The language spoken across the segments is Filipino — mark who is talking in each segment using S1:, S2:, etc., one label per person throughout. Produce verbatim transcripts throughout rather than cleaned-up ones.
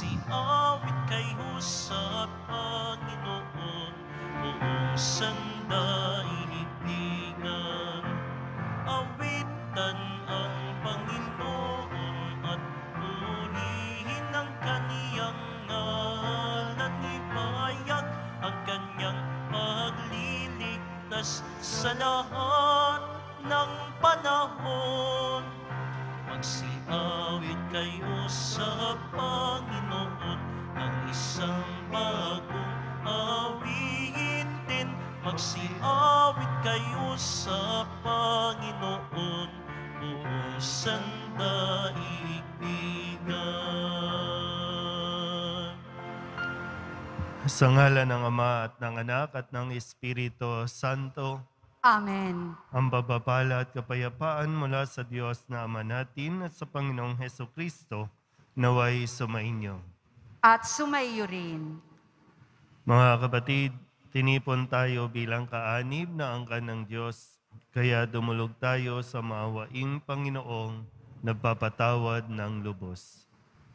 S1: Magsiawit kayo sa Panginoon, buong sandaigdigan. Awitan ang Panginoon at purihin ang kaniyang ngalan. Ipahayag ang kanyang pagliligtas sa lahat ng panahon. Magsiawit kayo sa Panginoon ng isang bagong awitin. Magsiawit kayo sa Panginoon, buong sandaigdigan. Sa ngalan ng Ama at ng Anak at ng Espiritu Santo.
S2: Amen.
S1: Ang bababala at kapayapaan mula sa Diyos na Ama natin at sa Panginoong Hesukristo naway sumainyo.
S2: At sumaiyo rin.
S1: Mga kapatid, tinipon tayo bilang kaanib na angkan ng Diyos, kaya dumulog tayo sa maawaing Panginoong nagpapatawad ng lubos.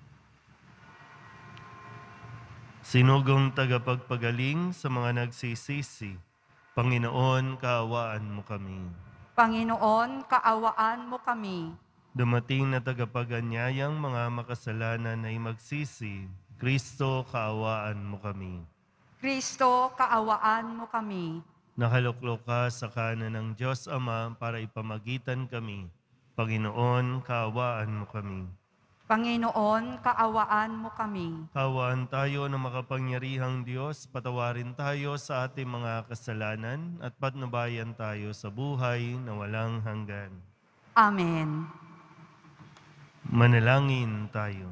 S1: Sinugong tagapagpagaling sa mga nagsisisi, Panginoon, kaawaan mo kami.
S2: Panginoon, kaawaan mo kami.
S1: Dumating na tagapaganyayang mga makasalanan ay magsisi, Kristo, kaawaan mo kami.
S2: Kristo, kaawaan mo kami.
S1: Nakaluklok ka sa kanan ng Diyos Ama para ipamagitan kami. Panginoon, kaawaan mo kami.
S2: Panginoon, kaawaan mo kami.
S1: Kaawaan tayo ng makapangyarihang Diyos, patawarin tayo sa ating mga kasalanan at patnubayan tayo sa buhay na walang hanggan.
S2: Amen.
S1: Manalangin tayo.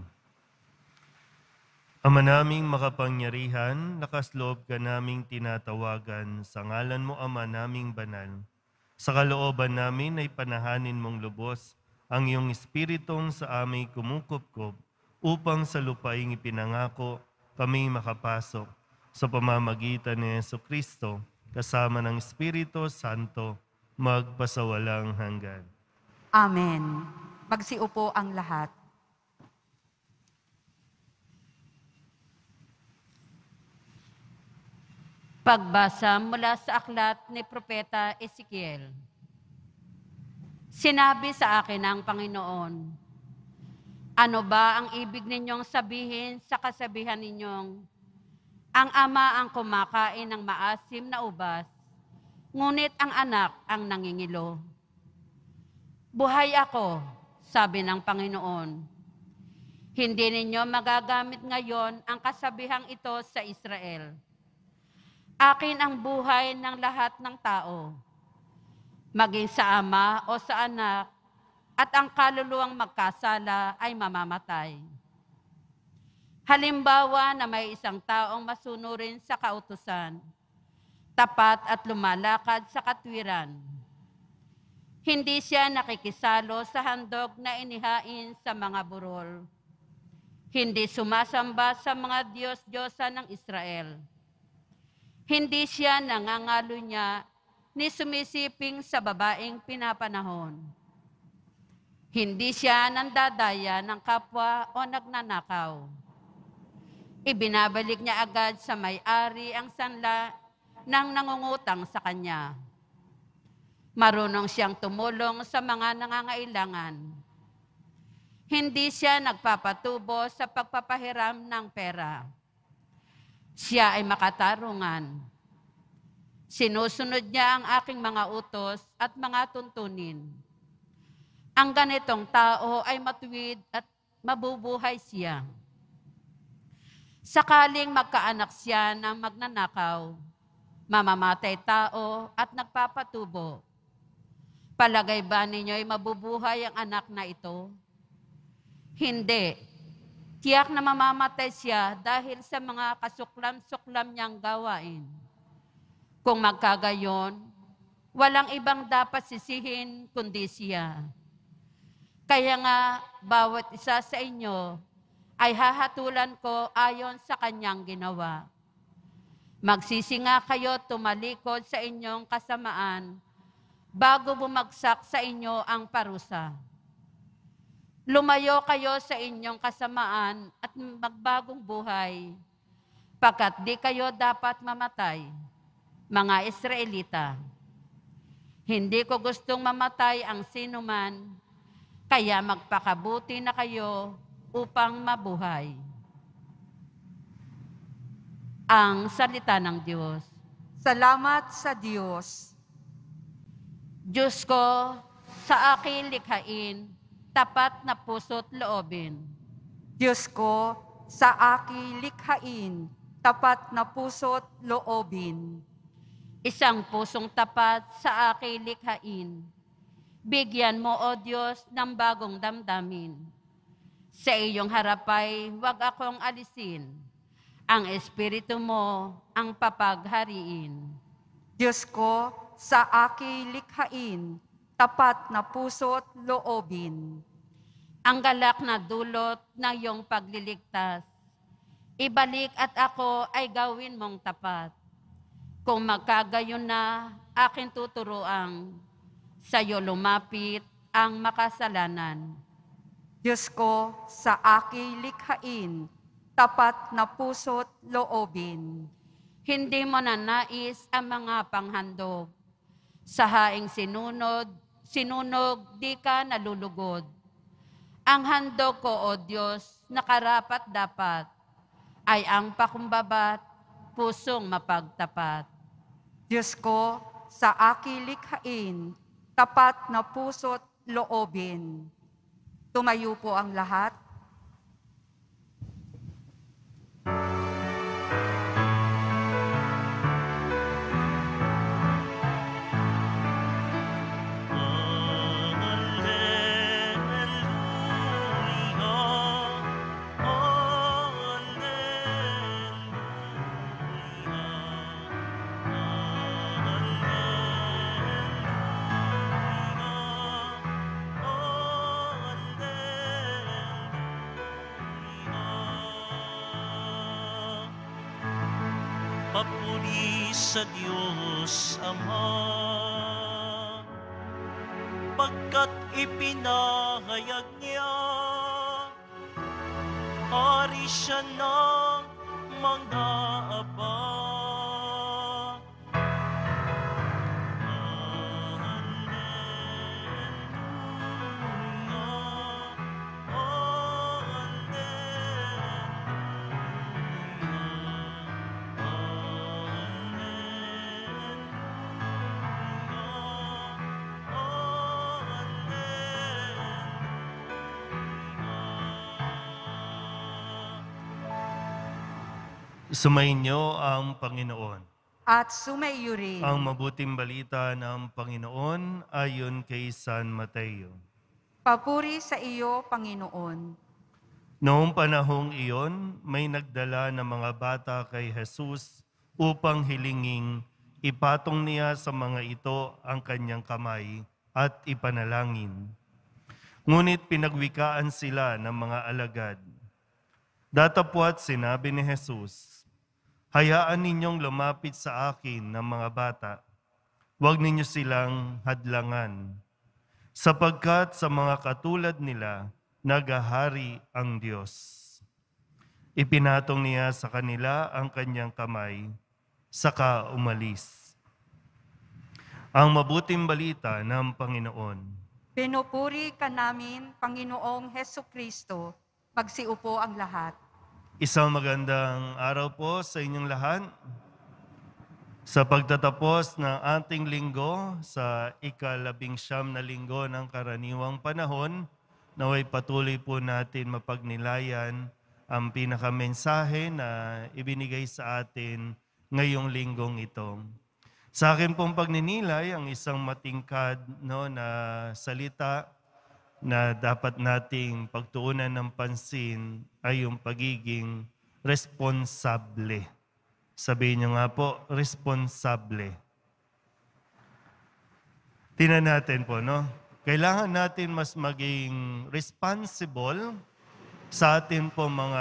S1: Ama naming makapangyarihan, lakas loob ka naming tinatawagan, sa ngalan mo Ama naming banal. Sa kalooban namin ay panahanin mong lubos ang iyong espiritong sa aming kumukupkop upang sa lupaing ipinangako kami makapasok sa pamamagitan ni Jesucristo kasama ng Espiritu Santo magpasawalang hanggan.
S2: Amen. Magsiupo ang lahat.
S3: Pagbasa mula sa aklat ni Propeta Ezekiel. Sinabi sa akin ng Panginoon, ano ba ang ibig ninyong sabihin sa kasabihan ninyong, ang ama ang kumakain ng maasim na ubas, ngunit ang anak ang nangingilo? Buhay ako, sabi ng Panginoon. Hindi ninyo magagamit ngayon ang kasabihang ito sa Israel. Akin ang buhay ng lahat ng tao, maging sa ama o sa anak, at ang kaluluwang magkasala ay mamamatay. Halimbawa na may isang taong masunurin sa kautusan, tapat at lumalakad sa katwiran. Hindi siya nakikisalo sa handog na inihain sa mga burol. Hindi sumasamba sa mga Diyos-Diyosa ng Israel. Hindi siya nangangalo niya ni sumisiping sa babaeng pinapanahon. Hindi siya nandadaya ng kapwa o nagnanakaw. Ibinabalik niya agad sa may-ari ang sanla ng nangungutang sa kanya. Marunong siyang tumulong sa mga nangangailangan. Hindi siya nagpapatubo sa pagpapahiram ng pera. Siya ay makatarungan. Sinusunod niya ang aking mga utos at mga tuntunin. Ang ganitong tao ay matuwid at mabubuhay siya. Sakaling magkaanak siya ng magnanakaw, mamamatay tao at nagpapatubo, palagay ba ninyo'y mabubuhay ang anak na ito? Hindi. Tiyak na mamamatay siya dahil sa mga kasuklam-suklam niyang gawain. Kung magkagayon, walang ibang dapat sisihin kundi siya. Kaya nga, bawat isa sa inyo ay hahatulan ko ayon sa kanyang ginawa. Magsisinga kayo tumalikod sa inyong kasamaan bago bumagsak sa inyo ang parusa. Lumayo kayo sa inyong kasamaan at magbagong buhay, pagkat di kayo dapat mamatay, mga Israelita. Hindi ko gustong mamatay ang sinuman, kaya magpakabuti na kayo upang mabuhay. Ang salita ng Diyos.
S2: Salamat sa Diyos.
S3: Diyos ko, sa akin likhain, tapat na puso't loobin.
S2: Diyos ko, sa aki likhain, tapat na puso't loobin.
S3: Isang pusong tapat sa akin likhain. Bigyan mo, O Diyos, ng bagong damdamin. Sa iyong harapay, huwag akong alisin. Ang Espiritu mo ang papaghariin.
S2: Diyos ko, sa aki likhain, tapat na puso't loobin.
S3: Ang galak na dulot ng iyong pagliligtas. Ibalik at ako ay gawin mong tapat. Kung magkagayon na aking tuturuan, sa'yo lumapit ang makasalanan.
S2: Diyos ko, sa aki likhain, tapat na puso't loobin.
S3: Hindi mo na nais ang mga panghandog. Sa haing sinunod, sinunog, di ka nalulugod. Ang handog ko, O Diyos, na karapat dapat, ay ang pakumbabat, pusong mapagtapat.
S2: Diyos ko, sa aki likhain, tapat na puso't loobin. Tumayo po ang lahat.
S4: Papuri sa Diyos Ama, pagkat ipinahayag niya, hari siya ng mga aba.
S1: Sumainyo ang Panginoon.
S2: At sumaiyo rin.
S1: Ang mabuting balita ng Panginoon ayon kay San Mateo.
S2: Papuri sa iyo, Panginoon.
S1: Noong panahong iyon, may nagdala ng mga bata kay Jesus upang hilinging ipatong niya sa mga ito ang kanyang kamay at ipanalangin. Ngunit pinagwikaan sila ng mga alagad. Datapwat sinabi ni Jesus, hayaan ninyong lumapit sa akin ng mga bata. Huwag ninyo silang hadlangan. Sapagkat sa mga katulad nila, nagahari ang Diyos. Ipinatong niya sa kanila ang kanyang kamay, saka umalis. Ang mabuting balita ng Panginoon.
S2: Pinupuri ka namin, Panginoong Hesukristo. Magsiupo ang lahat.
S1: Isang magandang araw po sa inyong lahat. Sa pagtatapos ng ating linggo, sa ikalabing siyam na linggo ng karaniwang panahon, naway patuloy po natin mapagnilayan ang pinakamensahe na ibinigay sa atin ngayong linggong ito. Sa akin pong pagninilay, ang isang matingkad no, na salita na dapat nating pagtuunan ng pansin ay yung pagiging responsable. Sabihin niyo nga po, responsable. Tingnan natin po, no? Kailangan natin mas maging responsible sa atin po mga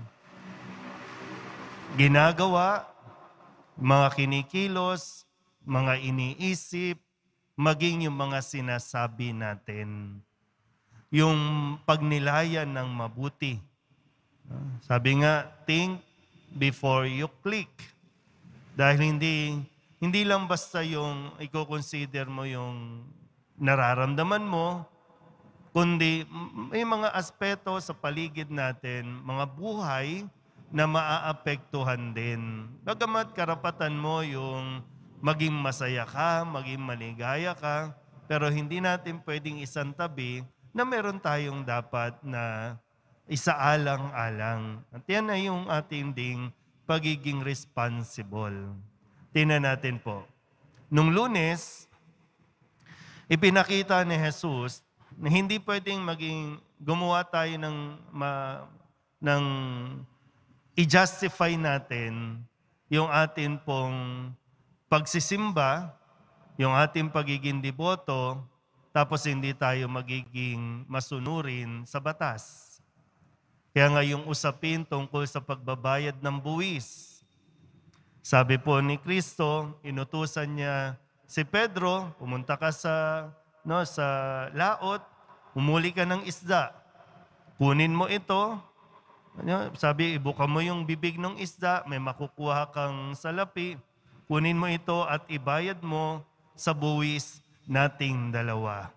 S1: ginagawa, mga kinikilos, mga iniisip, maging yung mga sinasabi natin. yung pagnilayan ng mabuti. Sabi nga, think before you click. Dahil hindi hindi lang basta yung i-consider mo yung nararamdaman mo, kundi may mga aspeto sa paligid natin, mga buhay na maaapektuhan din. Bagamat karapatan mo yung maging masaya ka, maging maligaya ka, pero hindi natin pwedeng isantabi na meron tayong dapat na isaalang-alang. At yan ay yung ating ding pagiging responsible. Tingnan natin po. Nung Lunes, ipinakita ni Jesus na hindi pwedeng maging gumawa tayo ng, ma, ng i-justify natin yung atin pong pagsisimba, yung ating pagiging deboto, tapos hindi tayo magiging masunurin sa batas. Kaya nga yung usapin tungkol sa pagbabayad ng buwis. Sabi po ni Kristo, inutusan niya si Pedro, pumunta ka sa, no, sa laot, umuli ka ng isda. Kunin mo ito. Ano, sabi, ibuka mo yung bibig ng isda, may makukuha kang salapi. Kunin mo ito at ibayad mo sa buwis nating dalawa.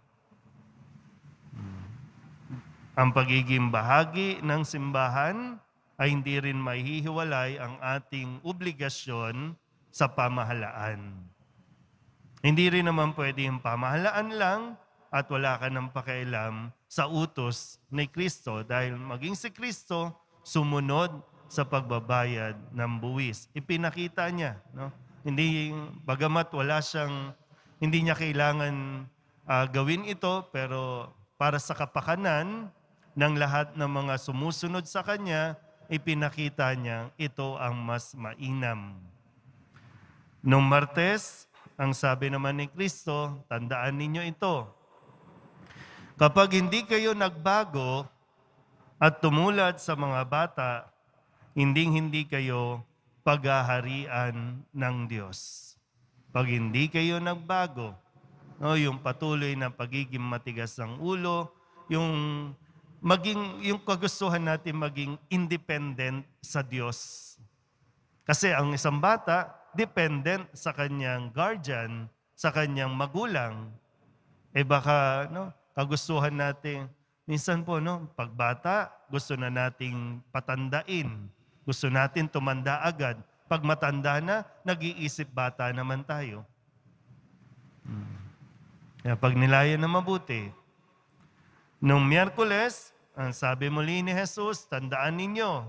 S1: Ang pagiging bahagi ng simbahan ay hindi rin mahihiwalay ang ating obligasyon sa pamahalaan. Hindi rin naman pwede yung pamahalaan lang at wala ka ng pakialam sa utos ni Kristo dahil maging si Kristo sumunod sa pagbabayad ng buwis. Ipinakita niya, no? Hindi, bagamat wala siyang, hindi niya kailangan uh, gawin ito, pero para sa kapakanan ng lahat ng mga sumusunod sa Kanya, ipinakita niya ito ang mas mainam. Nung Martes, ang sabi naman ni Kristo, tandaan ninyo ito. Kapag hindi kayo nagbago at tumulad sa mga bata, hinding-hindi kayo paghaharian ng Diyos. Pag hindi kayo nagbago, no, yung patuloy na pagiging matigas ng ulo, yung maging yung kagustuhan natin maging independent sa Diyos. Kasi ang isang bata, dependent sa kanyang guardian, sa kanyang magulang. Eh baka, no, kagustuhan natin, minsan po, no, pag bata, gusto na nating patandain. Gusto natin tumanda agad. Pag matanda na, nag-iisip bata naman tayo. Hmm. Kaya pag nilayan na mabuti. Nung Miyerkules, ang sabi muli ni Jesus, tandaan ninyo,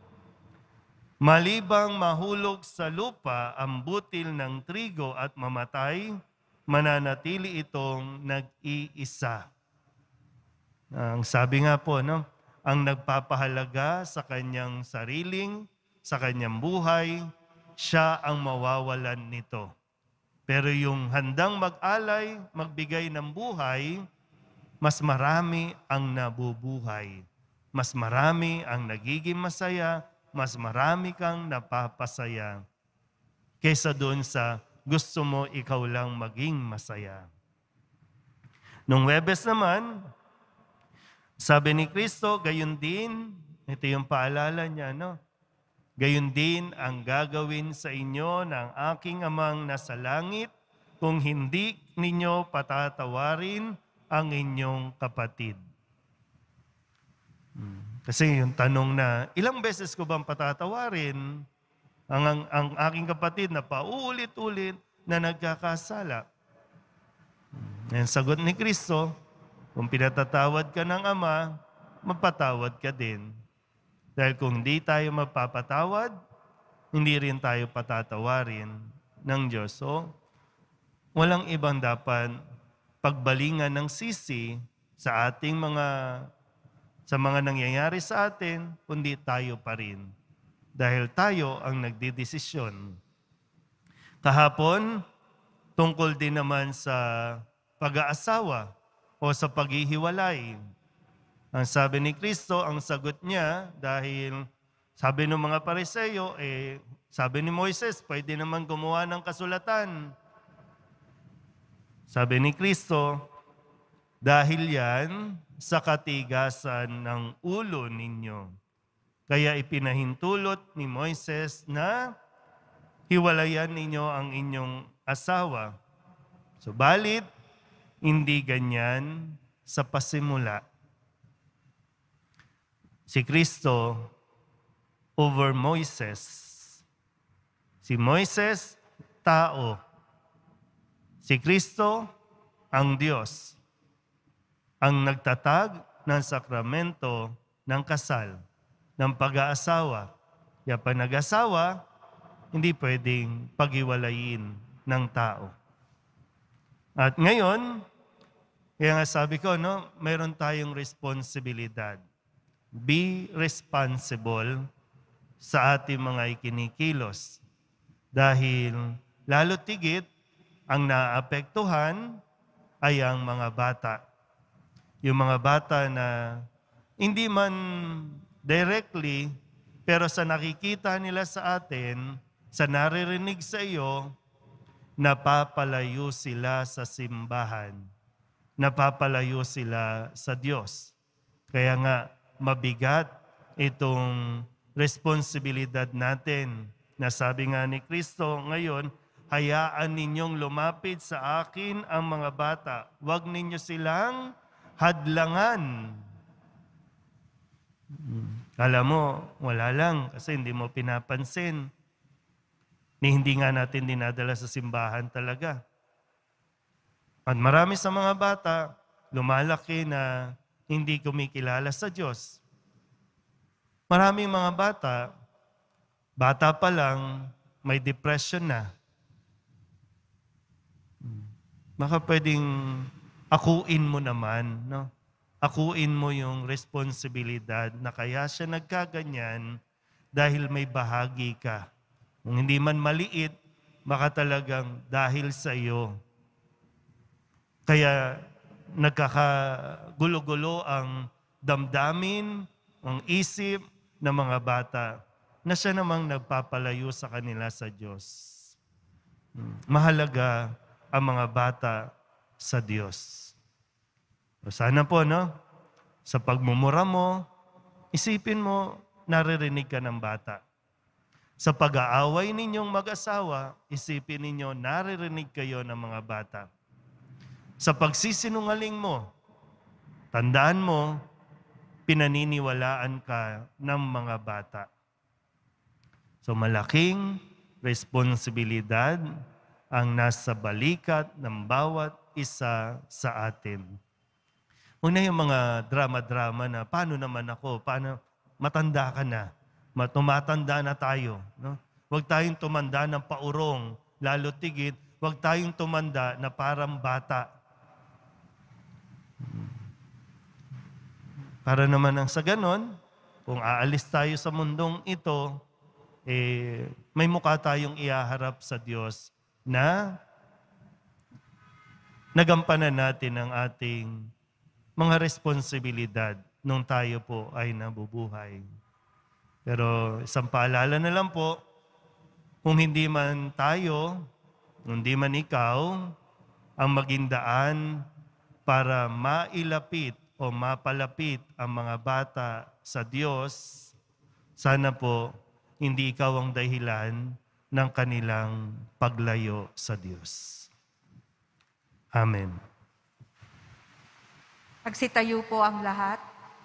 S1: malibang mahulog sa lupa ang butil ng trigo at mamatay, mananatili itong nag-iisa. Ang sabi nga po, no, ang nagpapahalaga sa kanyang sariling, sa kanyang buhay, siya ang mawawalan nito. Pero yung handang mag-alay, magbigay ng buhay, mas marami ang nabubuhay. Mas marami ang nagiging masaya, mas marami kang napapasaya. Kaysa doon sa gusto mo ikaw lang maging masaya. Nung Huwebes naman, sabi ni Kristo, gayon din, ito yung paalala niya, no? Gayon din ang gagawin sa inyo ng aking amang nasa langit kung hindi ninyo patatawarin ang inyong kapatid. Kasi yung tanong na, ilang beses ko bang patatawarin ang, ang, ang aking kapatid na paulit-ulit na nagkakasala? Ang sagot ni Kristo, kung pinatatawad ka ng Ama, magpatawad ka din. Dahil kung hindi tayo magpapatawad, hindi rin tayo patatawarin ng Diyos. So, walang ibang dapat pagbalingan ng sisi sa ating mga sa mga nangyayari sa atin, kundi tayo pa rin. Dahil tayo ang nagdidesisyon. Kahapon, tungkol din naman sa pag-aasawa o sa paghihiwalay. Ang sabi ni Kristo, ang sagot niya, dahil sabi ng mga Pariseo, eh, sabi ni Moises, pwede naman gumawa ng kasulatan. Sabi ni Kristo, dahil yan, sa katigasan ng ulo ninyo. Kaya ipinahintulot ni Moises na hiwalayan ninyo ang inyong asawa. Subalit, hindi ganyan sa pasimula. Si Kristo over Moises. Si Moises, tao. Si Kristo, ang Diyos. Ang nagtatag ng sakramento ng kasal, ng pag-aasawa. Kaya pag nag-asawa, hindi pwedeng paghiwalayin ng tao. At ngayon, kaya nga sabi ko, no, mayroon tayong responsibilidad. Be responsible sa ating mga ikinikilos. Dahil lalo tigit, ang naapektuhan ay ang mga bata. Yung mga bata na hindi man directly, pero sa nakikita nila sa atin, sa naririnig sa iyo, napapalayo sila sa simbahan. Napapalayo sila sa Diyos. Kaya nga, mabigat itong responsibilidad natin na sabi nga ni Kristo ngayon, hayaan ninyong lumapit sa akin ang mga bata. Huwag ninyo silang hadlangan. Kala mo, wala lang kasi hindi mo pinapansin. Ni hindi nga natin dinadala sa simbahan talaga. At marami sa mga bata, lumalaki na hindi kumikilala sa Diyos. Maraming mga bata, bata pa lang, may depression na. Baka pwedeng akuin mo naman, no? Akuin mo yung responsibilidad na kaya siya nagkaganyan dahil may bahagi ka. Kung hindi man maliit, baka talagang dahil sa iyo. Kaya nagkakagulo-gulo ang damdamin, ang isip ng mga bata na siya namang nagpapalayo sa kanila sa Diyos. Mahalaga ang mga bata sa Diyos. O sana po, no? Sa pagmumura mo, isipin mo, naririnig ka ng bata. Sa pag-aaway ninyong mag-asawa, isipin ninyo, naririnig kayo ng mga bata. Sa pagsisinungaling mo, tandaan mo, pinaniniwalaan ka ng mga bata. So malaking responsibilidad ang nasa balikat ng bawat isa sa atin. Una yung mga drama-drama na paano naman ako, paano matanda ka na, tumatanda na tayo. No? Huwag tayong tumanda ng paurong, lalo tigit, huwag tayong tumanda na parang bata. Para naman ang sa ganon, kung aalis tayo sa mundong ito, eh, may mukha tayong iaharap sa Diyos na nagampanan natin ang ating mga responsibilidad nung tayo po ay nabubuhay. Pero isang paalala na lang po, kung hindi man tayo, hindi man ikaw, ang maging daan para mailapit o mapalapit ang mga bata sa Diyos, sana po hindi ikaw ang dahilan ng kanilang paglayo sa Diyos. Amen.
S2: Magsitayo po ang lahat.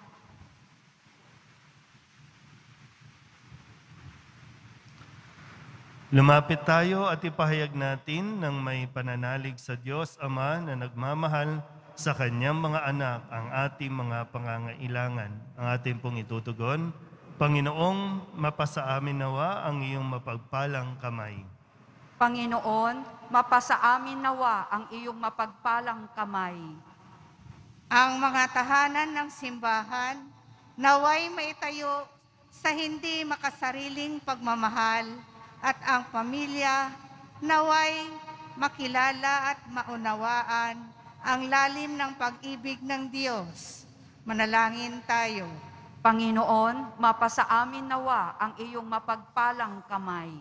S1: Lumapit tayo at ipahayag natin ng may pananalig sa Diyos Ama na nagmamahal sa Kanyang mga anak ang ating mga pangangailangan. Ang ating pong itutugon, Panginoong, mapasa amin nawa ang iyong mapagpalang kamay.
S2: Panginoon, mapasa amin nawa ang iyong mapagpalang kamay.
S5: Ang mga tahanan ng simbahan, naway maitayo sa hindi makasariling pagmamahal at ang pamilya, naway makilala at maunawaan ang lalim ng pag-ibig ng Diyos. Manalangin tayo.
S2: Panginoon, mapasa amin nawa ang iyong mapagpalang kamay.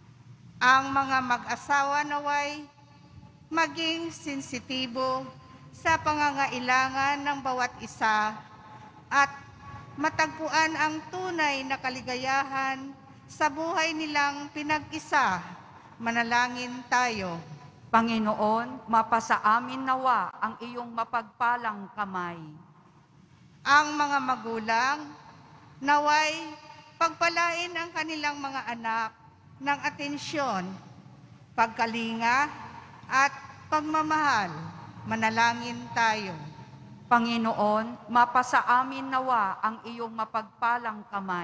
S5: Ang mga mag-asawa naway maging sensitibo sa pangangailangan ng bawat isa at matagpuan ang tunay na kaligayahan sa buhay nilang pinag-isa. Manalangin tayo.
S2: Panginoon, mapasa amin nawa ang iyong mapagpalang kamay.
S5: Ang mga magulang, naway pagpalain ang kanilang mga anak ng atensyon, pagkalinga at pagmamahal. Manalangin tayo.
S2: Panginoon, mapasa amin nawa ang iyong mapagpalang kamay.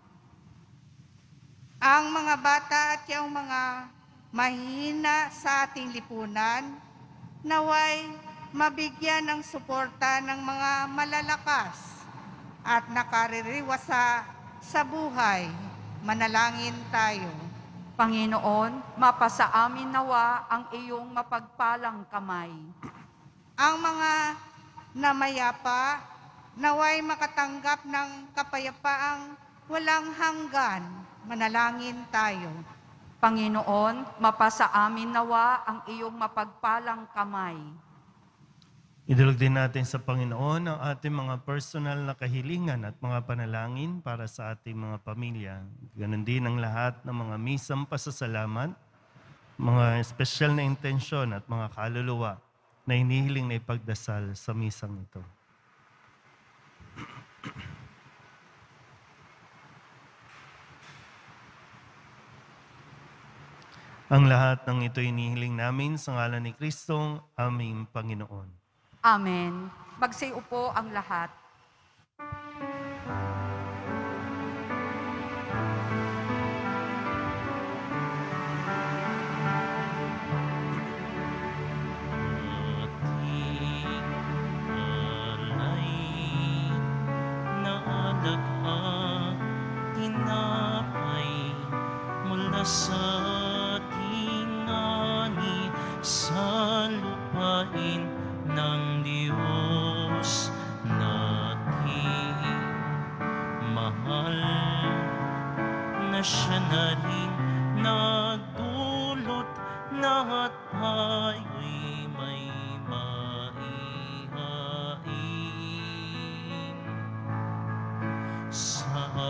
S5: Ang mga bata at yung mga mahihina sa ating lipunan, naway mabigyan ng suporta ng mga malalakas at nakaririwasa sa buhay. Manalangin tayo.
S2: Panginoon, mapasa amin nawa ang iyong mapagpalang kamay.
S5: Ang mga namayapa, naway makatanggap ng kapayapaang walang hanggan. Manalangin tayo.
S2: Panginoon, mapasa amin nawa ang iyong mapagpalang kamay.
S1: Idulog din natin sa Panginoon ang ating mga personal na kahilingan at mga panalangin para sa ating mga pamilya. Ganon din ang lahat ng mga misang pasasalamat, mga espesyal na intensyon at mga kaluluwa na hinihiling na ipagdasal sa misang ito. Ang lahat ng ito hinihiling namin sa ngalan ni Kristong aming Panginoon.
S2: Amen. Magsiupo ang lahat.
S4: Ating alay na alagad, tinapay mula sa tingani sa lupain ng Diyos natin. Mahal na siya na rin nagdulot na tayo'y may maihain sa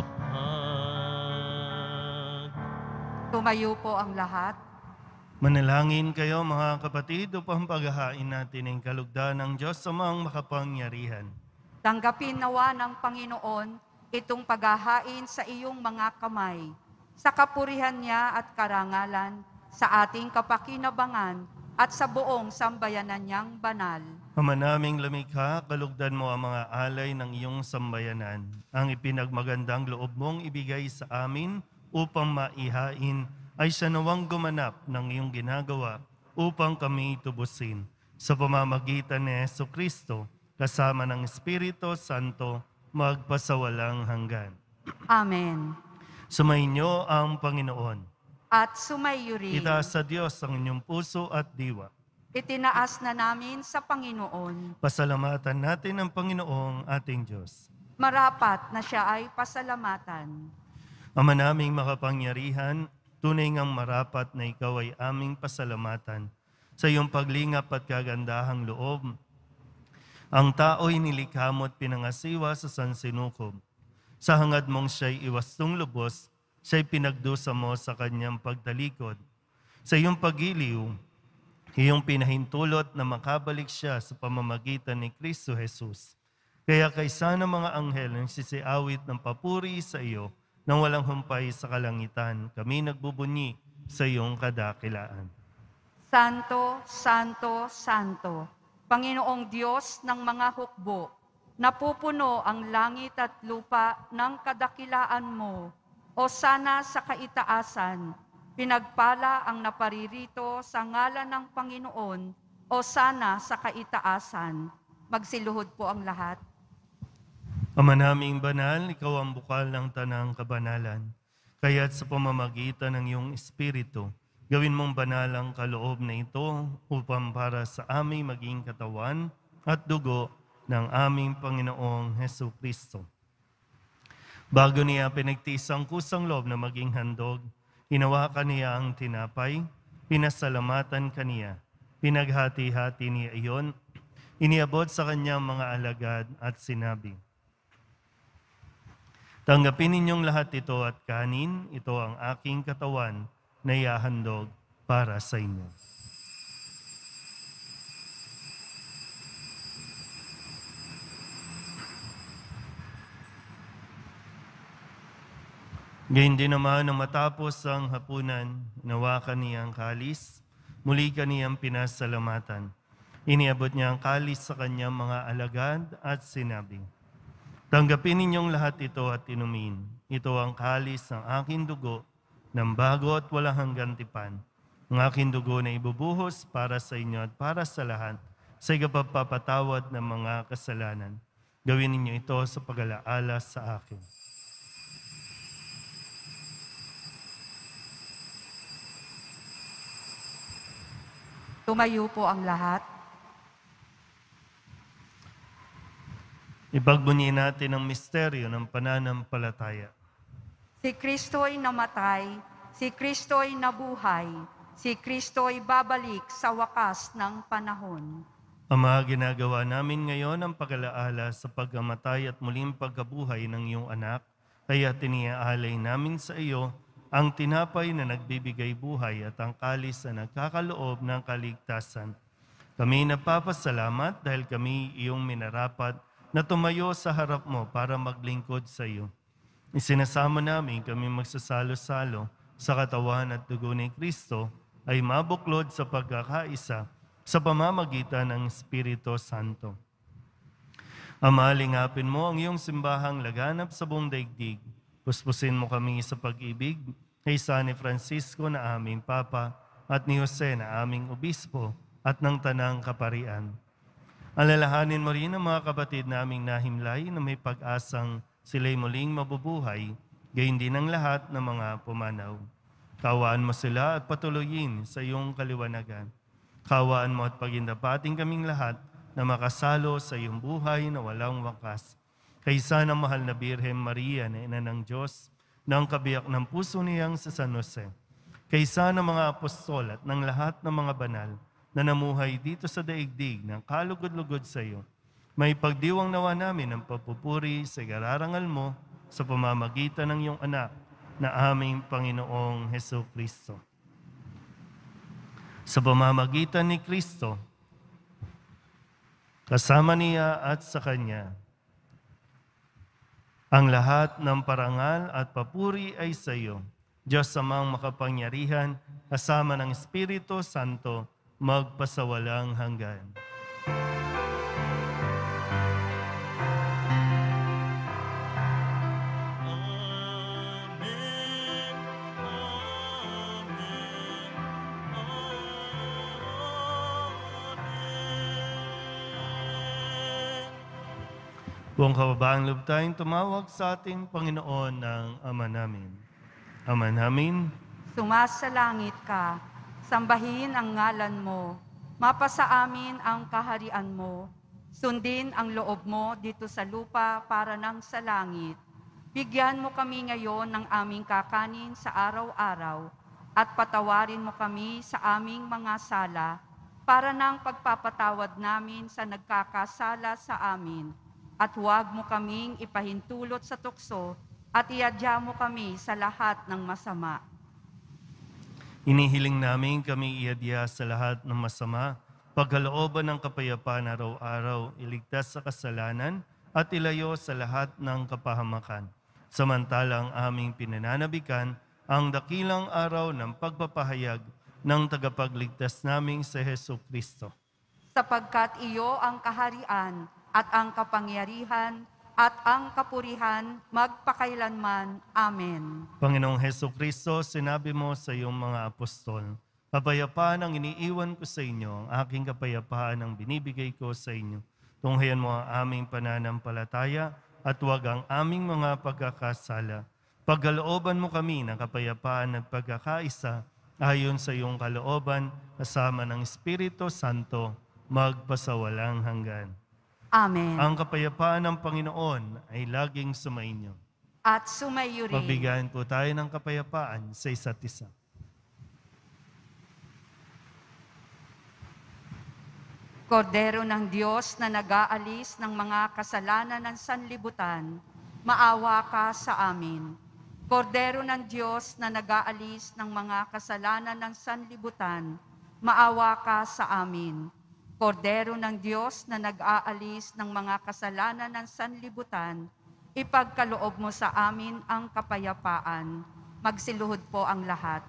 S4: pag.
S2: Tumayo po ang lahat.
S1: Manalangin kayo mga kapatid upang paghahain natin ang kalugdan ng Diyos sa mga makapangyarihan.
S2: Tanggapin nawa ng Panginoon itong paghahain sa iyong mga kamay, sa kapurihan niya at karangalan, sa ating kapakinabangan at sa buong sambayanan niyang banal.
S1: Ama naming lumikha, kalugdan mo ang mga alay ng iyong sambayanan, ang ipinagmagandang loob mong ibigay sa amin upang maihain ay siya nawang gumanap ng iyong ginagawa upang kami tubusin. Sa pamamagitan ni Jesucristo, kasama ng Espiritu Santo, magpasawalang hanggan.
S2: Amen.
S1: Sumainyo ang Panginoon.
S2: At sumayo rin.
S1: Itaas sa Diyos ang inyong puso at diwa.
S2: Itinaas na namin sa Panginoon.
S1: Pasalamatan natin ang Panginoong ating Diyos.
S2: Marapat na siya ay pasalamatan.
S1: Ama naming makapangyarihan, tunay ngang marapat na ikaw ay aming pasalamatan sa iyong paglingap at kagandahang loob. Ang tao'y nilikha mo at pinangasiwa sa sansinukob. Sa hangad mong siya'y iwastong lubos, siya'y pinagdusa mo sa kanyang pagtalikod. Sa iyong pagiliw, iyong pinahintulot na makabalik siya sa pamamagitan ni Kristo Jesus. Kaya kaysa ng mga anghel ang sisiawit ng papuri sa iyo, nang walang humpay sa kalangitan, kami nagbubunyi sa iyong kadakilaan.
S2: Santo, Santo, Santo, Panginoong Diyos ng mga hukbo, napupuno ang langit at lupa ng kadakilaan mo, o sana sa kaitaasan, pinagpala ang naparirito sa ngalan ng Panginoon, o sana sa kaitaasan. Magsiluhod po ang lahat.
S1: Ama naming banal, ikaw ang bukal ng tanang kabanalan. Kaya't sa pamamagitan ng iyong Espiritu, gawin mong banal ang kaloob na ito upang para sa aming maging katawan at dugo ng aming Panginoong Jesucristo. Bago niya pinagtiis ang kusang loob na maging handog, hinawakan niya ang tinapay, pinasalamatan kaniya, pinaghati-hati niya iyon, iniabot sa kanyang mga alagad at sinabi, "Tanggapin ninyong lahat ito at kanin, ito ang aking katawan na ihahandog para sa inyo." Gayun din naman nang matapos ang hapunan, hinawakan niya ang kalis, muli kaniyang pinasalamatan. Iniabot niya ang kalis sa kanyang mga alagad at sinabi, "Tanggapin ninyong lahat ito at inumin. Ito ang kalis ng aking dugo, ng bago at walang hanggang tipan. Ang aking dugo na ibubuhos para sa inyo at para sa lahat, sa ikapagpapatawad ng mga kasalanan. Gawin ninyo ito sa pag-alaala sa akin."
S2: Tumayo po ang lahat.
S1: Ipagbunyi natin ang misteryo ng pananampalataya.
S2: Si Kristo'y namatay, si Kristo'y nabuhay, si Kristo'y babalik sa wakas ng panahon.
S1: Ama, ginagawa namin ngayon ang pag-alaala sa pagkamatay at muling pagkabuhay ng iyong anak, kaya tiniaalay namin sa iyo ang tinapay na nagbibigay buhay at ang kalis na nagkakaloob ng kaligtasan. Kami napapasalamat dahil kami iyong minarapat na tumayo sa harap mo para maglingkod sa iyo. Isinasama namin kami magsasalo-salo sa katawan at dugo ni Kristo ay mabuklod sa pagkakaisa sa pamamagitan ng Espiritu Santo. Ama, lingapin mo ang iyong simbahang laganap sa buong daigdig. Puspusin mo kami sa pag-ibig kay San Francisco na aming Papa at ni Jose na aming Obispo at ng Tanang Kaparian. Alalahanin mo rin ang mga kapatid naming nahimlay na may pag-asang sila'y muling mabubuhay, gayon din ang lahat ng mga pumanaw. Kawaan mo sila at patuloyin sa iyong kaliwanagan. Kawaan mo at pagindapating kaming lahat na makasalo sa iyong buhay na walang wakas. Kaysa ng mahal na Birhen Maria na ina ng Diyos, ng kabiyak ng puso niyang sa San Jose. Kaysa ng mga apostol at ng lahat ng mga banal na namuhay dito sa daigdig ng kalugod-lugod sa iyo, may pagdiwang nawa namin ang papupuri sa gararangal mo sa pamamagitan ng iyong anak na aming Panginoong Hesus Kristo. Sa pamamagitan ni Kristo, kasama niya at sa Kanya, ang lahat ng parangal at papuri ay sa iyo, Diyos amang makapangyarihan, kasama ng Espiritu Santo, magpasawalang hanggan. Buong kababaang loob tayong tumawag sa ating Panginoon ng Ama namin. Ama namin,
S2: Sumasalangit ka, sambahin ang ngalan mo, mapasa amin ang kaharian mo, sundin ang loob mo dito sa lupa para nang sa langit. Bigyan mo kami ngayon ng aming kakanin sa araw-araw at patawarin mo kami sa aming mga sala para nang pagpapatawad namin sa nagkakasala sa amin. At huwag mo kaming ipahintulot sa tukso at iadya mo kami sa lahat ng masama.
S1: inihiling namin kami iadya sa lahat ng masama, pagkalooban ng kapayapaan araw-araw, iligtas sa kasalanan at ilayo sa lahat ng kapahamakan. Samantalang aming pinananabikan ang dakilang araw ng pagpapahayag ng tagapagligtas naming si Hesus Kristo.
S2: Sapagkat iyo ang kaharian at ang kapangyarihan at ang kapurihan magpakailanman. Amen.
S1: Panginoong Hesus Kristo, sinabi mo sa iyong mga apostol, "Kapayapaan ang iniiwan ko sa inyo, ang aking kapayapaan ang binibigay ko sa inyo. Tunghayan mo ang aming pananampalataya at huwag ang aming mga pagkakasala. Pagkalooban mo kami ng kapayapaan at pagkakaisa ayon sa iyong kalooban, kasama ng Espiritu Santo, magpasawalang hanggan."
S2: Amen.
S1: Ang kapayapaan ng Panginoon ay laging sumainyo.
S2: At sumayo rin.
S1: Magbigyan po tayo ng kapayapaan sa isa't isa.
S2: Kordero ng Diyos na nag-aalis ng mga kasalanan ng sanlibutan, maawa ka sa amin. Kordero ng Diyos na nag-aalis ng mga kasalanan ng sanlibutan, maawa ka sa amin. Kordero ng Diyos na nag-aalis ng mga kasalanan ng sanlibutan, ipagkaloob mo sa amin ang kapayapaan. Magsiluhod po ang lahat.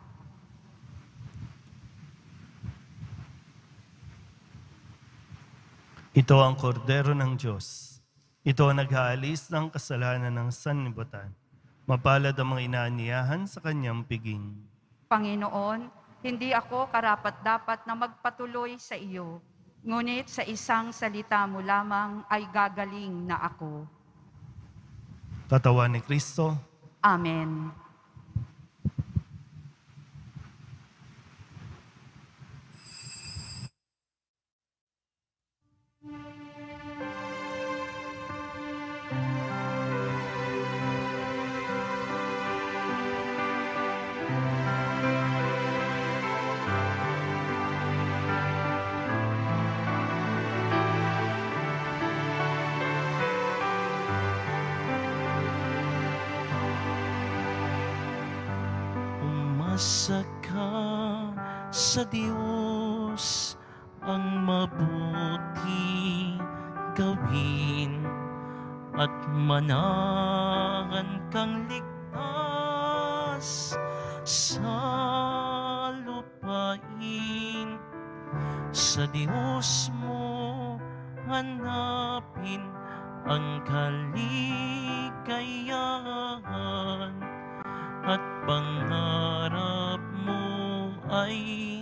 S1: Ito ang kordero ng Diyos. Ito ang nag-aalis ng kasalanan ng sanlibutan. Mapalad ang mga inaaniyahan sa kanyang piging.
S2: Panginoon, hindi ako karapat-dapat na magpatuloy sa iyo, ngunit sa isang salita mo lamang ay gagaling na ako.
S1: Katawan ni Kristo.
S2: Amen.
S4: Umasa ka sa Diyos, ang mabuti gawin at manahan kang ligtas sa lupain. Sa Diyos mo hanapin ang kaligayahan at pangarap mo ay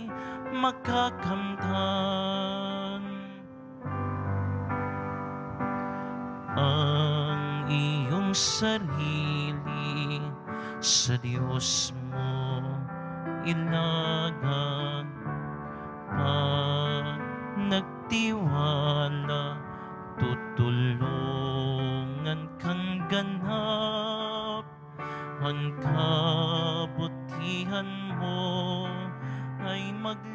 S4: makakamtan. Ang iyong sarili sa Diyos mo ilagak, pag nagtiwala tutulungan kang ganap. Ang kabutihan mo ay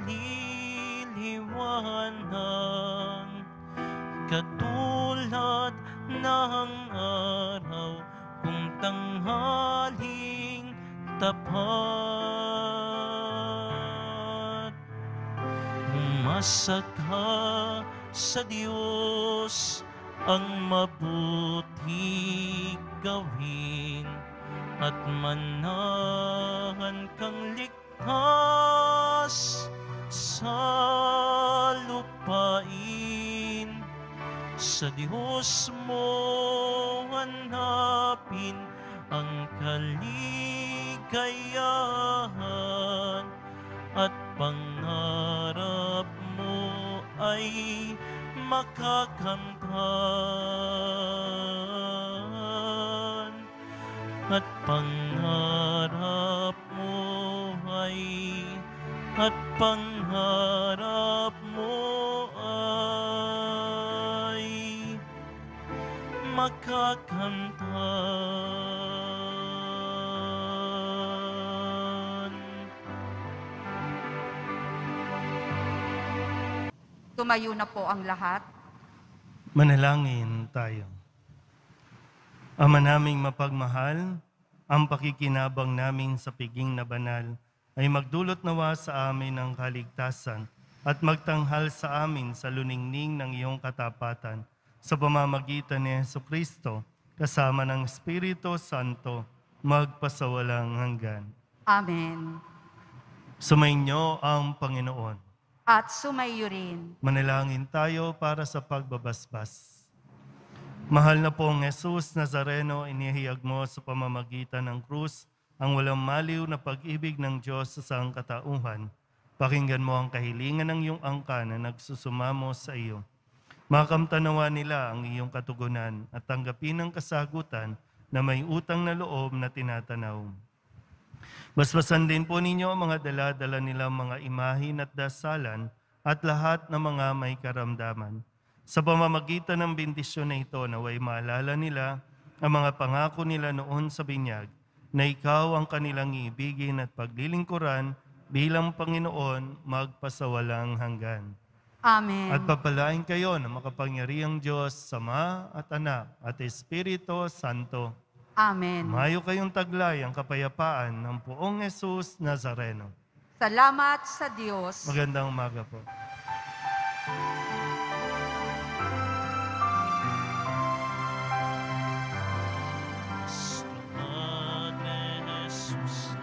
S4: magliliwanag, katulad ng araw kung tanghaling tapat. Umasa ka sa Diyos, ang mabuti gawin at manahan kang ligtas sa lupain. Sa Diyos mo hanapin ang kaligayahan at pangarap mo ay makakamtan. At pangarap mo ay at pangarap mo ay makakamtan.
S2: Tumayo na po ang lahat.
S1: Manalangin tayo. Ama naming mapagmahal, ang pakikinabang namin sa piging na banal ay magdulot nawa sa amin ng kaligtasan at magtanghal sa amin sa luningning ng iyong katapatan sa pamamagitan ni Jesucristo kasama ng Espiritu Santo magpasawalang hanggan.
S2: Amen.
S1: Sumainyo ang Panginoon.
S2: At sumayo rin.
S1: Manalangin tayo para sa pagbabasbas. Mahal na pong Jesus Nazareno, inihayag mo sa pamamagitan ng krus ang walang maliw na pag-ibig ng Diyos sa sangkatauhan. Pakinggan mo ang kahilingan ng iyong angka na nagsusumamo sa iyo. Makamtanawa nila ang iyong katugunan at tanggapin ang kasagutan na may utang na loob na tinatanaw. Basbasan din po ninyo ang mga dala-dala nilang mga imahin at dasalan at lahat ng mga may karamdaman. Sa pamamagitan ng bendisyon na ito, naway maalala nila ang mga pangako nila noon sa binyag, na ikaw ang kanilang iibigin at paglilingkuran bilang Panginoon magpasawalang hanggan.
S2: Amen.
S1: At papalain kayo ng makapangyarihang Diyos, Sama at Anak at Espiritu Santo.
S2: Amen.
S1: Mayo kayong taglay ang kapayapaan ng Poong Jesus Nazareno.
S2: Salamat sa Diyos.
S1: Magandang umaga po.
S4: Padre Jesus,